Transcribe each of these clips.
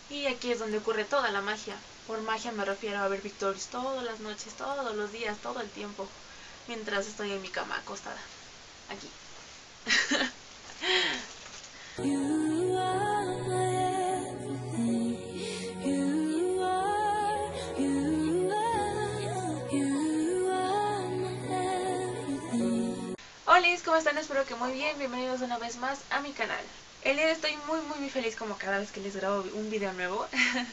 Y aquí es donde ocurre toda la magia. Por magia me refiero a ver Victorious todas las noches, todos los días, todo el tiempo, mientras estoy en mi cama acostada. Aquí. Hola, ¿cómo están? Espero que muy bien. Bienvenidos una vez más a mi canal. El día de hoy estoy muy feliz como cada vez que les grabo un video nuevo.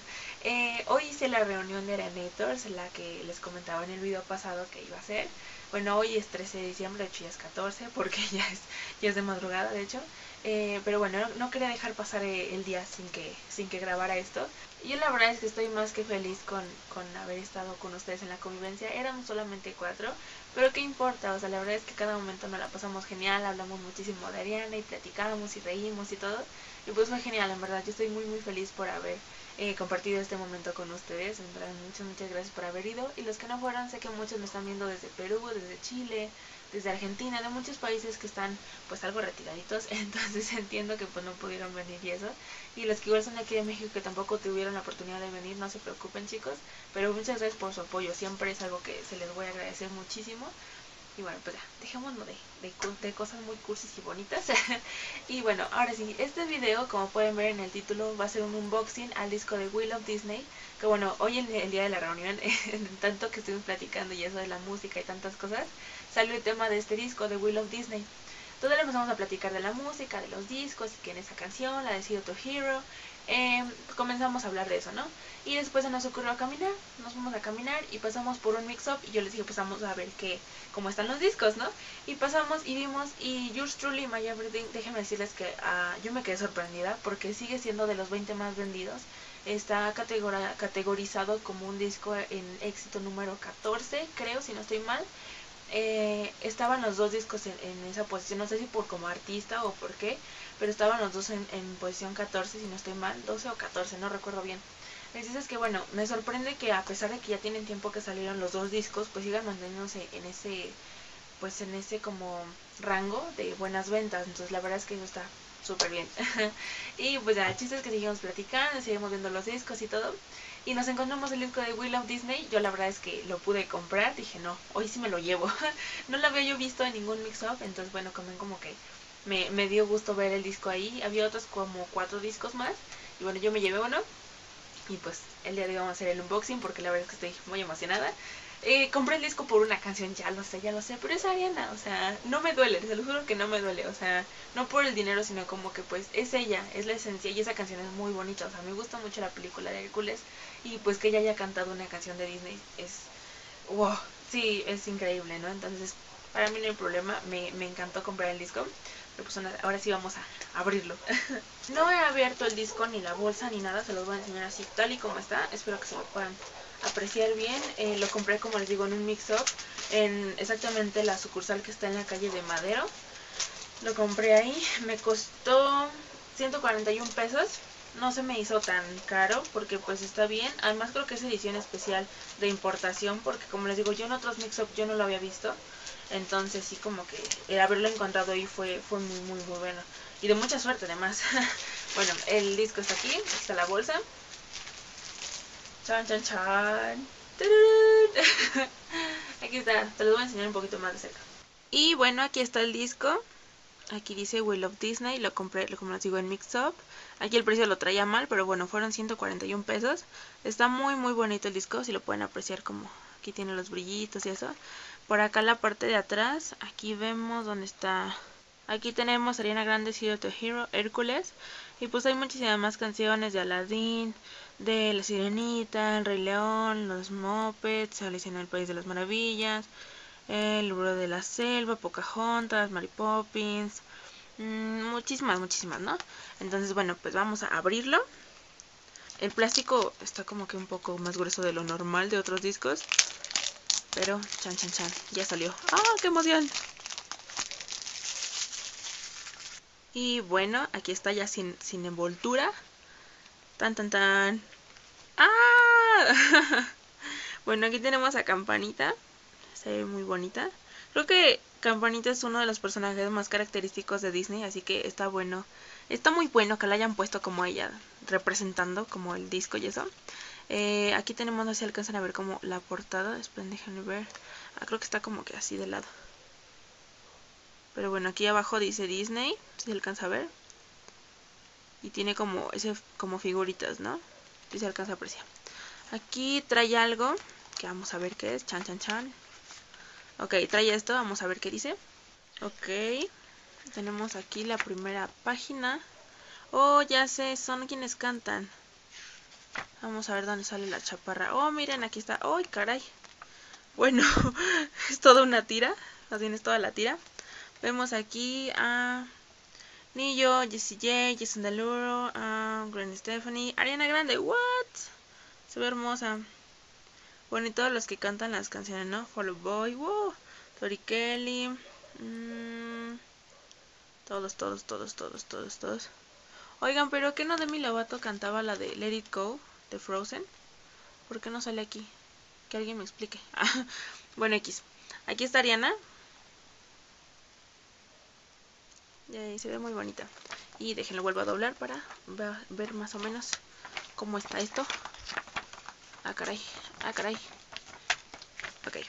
Hoy hice la reunión de Arenators, la que les comentaba en el video pasado que iba a hacer. Bueno, hoy es 13 de diciembre, de hecho ya es 14 porque ya es de madrugada de hecho. Pero bueno, no quería dejar pasar el día sin que grabara esto. Yo la verdad es que estoy más que feliz con haber estado con ustedes en la convivencia. Éramos solamente 4, pero qué importa, o sea, la verdad es que cada momento nos la pasamos genial, hablamos muchísimo de Ariana y platicamos y reímos y todo. Y pues fue genial, en verdad, yo estoy muy feliz por haber compartido este momento con ustedes. En verdad, muchas gracias por haber ido. Y los que no fueron, sé que muchos me están viendo desde Perú, desde Chile, desde Argentina, de muchos países que están pues algo retiraditos, entonces entiendo que pues no pudieron venir y eso. Y los que igual son de aquí de México que tampoco tuvieron la oportunidad de venir, no se preocupen chicos, pero muchas gracias por su apoyo, siempre es algo que se les voy a agradecer muchísimo. Y bueno, pues ya, dejémonos de cosas muy cursis y bonitas. Y bueno, ahora sí, este video, como pueden ver en el título, va a ser un unboxing al disco de We Love Disney. Que bueno, hoy el día de la reunión, en tanto que estuvimos platicando y eso de la música y tantas cosas, salió el tema de este disco de We Love Disney. Entonces empezamos a platicar de la música, de los discos, y quién es esa canción, la de Zero to Hero. Comenzamos a hablar de eso, ¿no? Y después se nos ocurrió caminar, nos fuimos a caminar y pasamos por un mix-up y yo les dije, pues vamos a ver cómo están los discos, ¿no? Y pasamos y vimos, y Yours Truly, My Everything, déjenme decirles que yo me quedé sorprendida porque sigue siendo de los 20 más vendidos. Está categorizado como un disco en éxito número 14, creo, si no estoy mal. Estaban los dos discos en esa posición, no sé si por como artista o por qué, pero estaban los dos en posición 14, si no estoy mal, 12 o 14, no recuerdo bien. Les dices que bueno, me sorprende que a pesar de que ya tienen tiempo que salieron los dos discos, pues sigan manteniéndose en ese como rango de buenas ventas. Entonces la verdad es que eso está súper bien. Y pues ya, el chiste es que seguimos platicando, seguimos viendo los discos y todo. Y nos encontramos el disco de We Love Disney. Yo la verdad es que lo pude comprar. Dije, no, hoy sí me lo llevo. No lo había yo visto en ningún mix-up. Entonces bueno, como que me dio gusto ver el disco ahí. Había otros como 4 discos más. Y bueno, yo me llevé uno. Y pues el día de hoy vamos a hacer el unboxing porque la verdad es que estoy muy emocionada. Compré el disco por una canción, ya lo sé, pero es Ariana, o sea, no me duele, se lo juro que no me duele, o sea, no por el dinero, sino como que pues es ella, es la esencia y esa canción es muy bonita, o sea, me gusta mucho la película de Hércules y pues que ella haya cantado una canción de Disney es, wow, sí, es increíble, ¿no? Entonces, para mí no hay problema, me encantó comprar el disco. Pero pues ahora sí vamos a abrirlo. No he abierto el disco, ni la bolsa, ni nada. Se los voy a enseñar así, tal y como está. Espero que se lo puedan apreciar bien. Lo compré, como les digo, en un mix-up. En exactamente la sucursal que está en la calle de Madero. Lo compré ahí. Me costó 141 pesos. No se me hizo tan caro porque pues está bien. Además creo que es edición especial de importación porque como les digo, yo en otros mix-up yo no lo había visto. Entonces sí, como que el haberlo encontrado ahí fue muy bueno. Y de mucha suerte además. Bueno, el disco está aquí está la bolsa. Chan. Aquí está, te lo voy a enseñar un poquito más de cerca. Y bueno, aquí está el disco. Aquí dice We Love Disney, lo compré, como les digo, en Mix-Up. Aquí el precio lo traía mal, pero bueno, fueron 141 pesos. Está muy bonito el disco, si lo pueden apreciar, como aquí tiene los brillitos y eso. Por acá la parte de atrás, aquí vemos donde está. Aquí tenemos Ariana Grande, Zero to Hero, Hércules. Y pues hay muchísimas más canciones de Aladdin, de La Sirenita, El Rey León, Los Muppets, Alicia en el País de las Maravillas, El Libro de la Selva, Pocahontas, Mary Poppins, muchísimas, ¿no? Entonces bueno, pues vamos a abrirlo. El plástico está como que un poco más grueso de lo normal de otros discos. Pero, chan, ya salió. ¡Ah, qué emoción! Y bueno, aquí está ya sin envoltura. Tan. ¡Ah! Bueno, aquí tenemos a Campanita. Se ve muy bonita. Creo que Campanita es uno de los personajes más característicos de Disney, así que está bueno Está muy bueno que la hayan puesto como ella, representando como el disco y eso. Aquí tenemos, no sé si alcanzan a ver como la portada. Esperen, déjenme ver. Creo que está como que así de lado. Pero bueno, aquí abajo dice Disney, si se alcanza a ver. Y tiene como como figuritas, ¿no? Si se alcanza a apreciar. Aquí trae algo que vamos a ver qué es. Chan, chan, chan. Ok, trae esto, vamos a ver qué dice. Ok, tenemos aquí la primera página. Oh, ya sé, son quienes cantan. Vamos a ver dónde sale la chaparra. Oh, miren, aquí está. ¡Ay, caray! Bueno, es toda una tira. Más bien es toda la tira. Vemos aquí a Nillo, Jessie J, Jason Derulo, Gwen Stefani, Ariana Grande. ¿What? Se ve hermosa. Bueno, y todos los que cantan las canciones, ¿no? Fall Out Boy, wow. Tori Kelly. Todos, todos, todos, todos, todos, todos. Oigan, pero ¿qué no Demi Lovato cantaba la de Let It Go de Frozen? ¿Por qué no sale aquí? Que alguien me explique. Bueno, X. Aquí está Ariana. Y se ve muy bonita. Y déjenlo vuelvo a doblar para ver más o menos cómo está esto. Ah, caray. Ah, caray. Ok.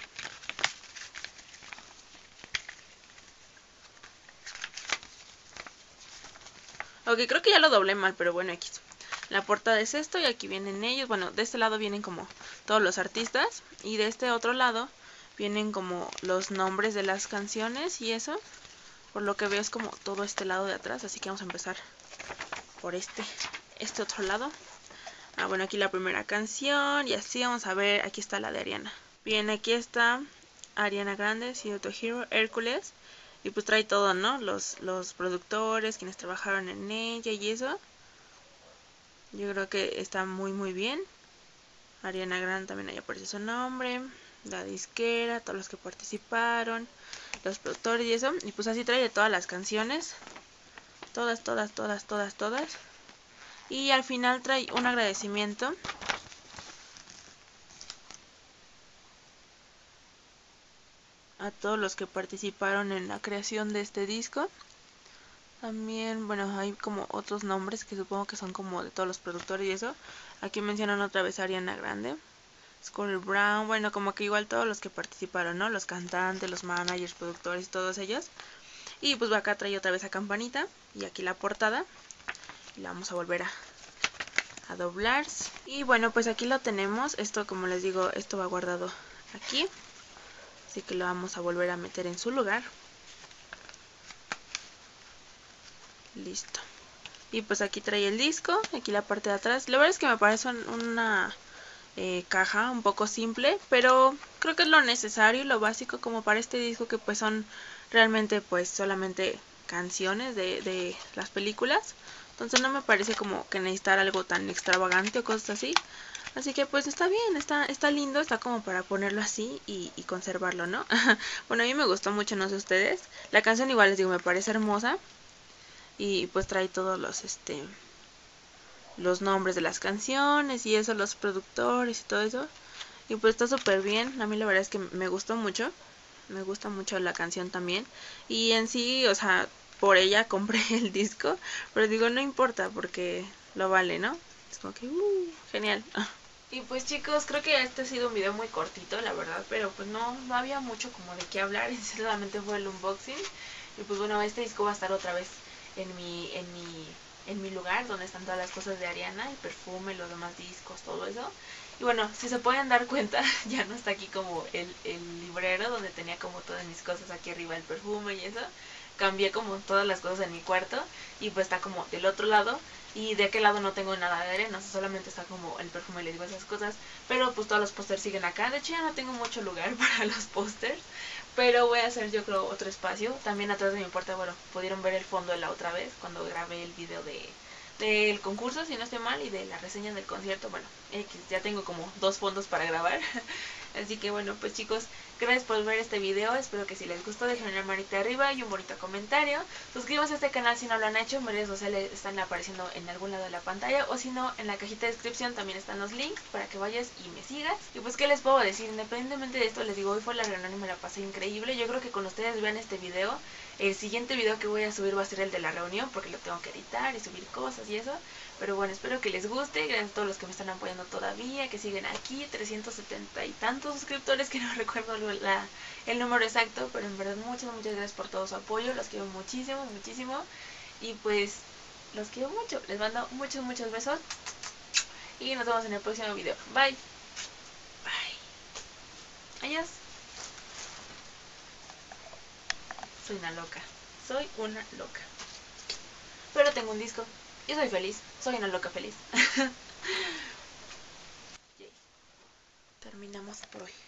Ok, creo que ya lo doblé mal, pero bueno, X. La portada es esto y aquí vienen ellos. Bueno, de este lado vienen como todos los artistas. Y de este otro lado vienen como los nombres de las canciones y eso. Por lo que veo es como todo este lado de atrás. Así que vamos a empezar por este otro lado. Bueno, aquí la primera canción. Y así vamos a ver. Aquí está la de Ariana. Bien, aquí está Ariana Grande, Zero to Hero, Hércules. Y pues trae todo, ¿no? Los productores, quienes trabajaron en ella y eso. Yo creo que está muy muy bien. Ariana Grande también ahí aparece su nombre. La disquera, todos los que participaron. Los productores y eso. Y pues así trae de todas las canciones. Todas, todas, todas, todas, todas. Y al final trae un agradecimiento. A todos los que participaron en la creación de este disco. También, bueno, hay como otros nombres que supongo que son como de todos los productores y eso. Aquí mencionan otra vez a Ariana Grande, Scooter Brown, bueno, como que igual todos los que participaron, ¿no? Los cantantes, los managers, productores, todos ellos. Y pues acá trae otra vez a Campanita y aquí la portada. Y la vamos a volver a doblar. Y bueno, pues aquí lo tenemos. Esto, como les digo, esto va guardado aquí. Así que lo vamos a volver a meter en su lugar. Listo. Y pues aquí trae el disco, aquí la parte de atrás. La verdad es que me parece una caja un poco simple, pero creo que es lo necesario y lo básico como para este disco, que pues son realmente pues solamente canciones de las películas. Entonces no me parece como que necesitar algo tan extravagante o cosas así. Así que pues está bien, está lindo, está como para ponerlo así y conservarlo, ¿no? Bueno, a mí me gustó mucho, no sé ustedes. La canción igual les digo, me parece hermosa. Y pues trae todos los nombres de las canciones y eso, los productores y todo eso. Y pues está súper bien. A mí la verdad es que me gustó mucho. Me gusta mucho la canción también. Y en sí, o sea, por ella compré el disco. Pero digo, no importa porque lo vale, ¿no? Es como que, genial. Y pues chicos, creo que este ha sido un video muy cortito, la verdad. Pero pues no había mucho como de qué hablar. Solamente fue el unboxing. Y pues bueno, este disco va a estar otra vez en mi lugar donde están todas las cosas de Ariana, el perfume, los demás discos, todo eso. Y bueno, si se pueden dar cuenta, ya no está aquí como el librero donde tenía como todas mis cosas aquí arriba, el perfume y eso. Cambié como todas las cosas en mi cuarto y pues está como del otro lado. Y de aquel lado no tengo nada de arena, solamente está como el perfume, les digo esas cosas. Pero pues todos los pósters siguen acá. De hecho ya no tengo mucho lugar para los pósters. Pero voy a hacer yo creo otro espacio. También atrás de mi puerta, bueno, pudieron ver el fondo de la otra vez cuando grabé el video del concurso, si no estoy mal, y de la reseña del concierto. Bueno, ya tengo como 2 fondos para grabar. Así que bueno, pues chicos, gracias por ver este video. Espero que si les gustó dejen una manita arriba y un bonito comentario. Suscríbanse a este canal si no lo han hecho. Mis redes sociales están apareciendo en algún lado de la pantalla, o si no, en la cajita de descripción también están los links para que vayas y me sigas. Y pues, ¿qué les puedo decir? Independientemente de esto, les digo, hoy fue la reunión y me la pasé increíble. Yo creo que cuando ustedes vean este video, el siguiente video que voy a subir va a ser el de la reunión, porque lo tengo que editar y subir cosas y eso. Pero bueno, espero que les guste. Gracias a todos los que me están apoyando todavía, que siguen aquí, 370 y tantos suscriptores, que no recuerdo el número exacto, pero en verdad muchas gracias por todo su apoyo. Los quiero muchísimo, muchísimo. Y pues los quiero mucho. Les mando muchos besos. Y nos vemos en el próximo video. Bye. Bye. Adiós. Soy una loca. Soy una loca. Pero tengo un disco. Y soy feliz. Soy una loca feliz. Terminamos por hoy.